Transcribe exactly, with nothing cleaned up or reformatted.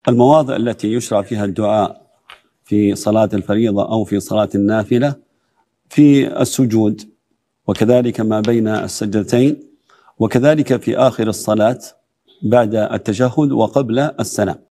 المواضع التي يشرع فيها الدعاء في صلاة الفريضة أو في صلاة النافلة في السجود، وكذلك ما بين السجدتين، وكذلك في آخر الصلاة بعد التشهد وقبل السلام.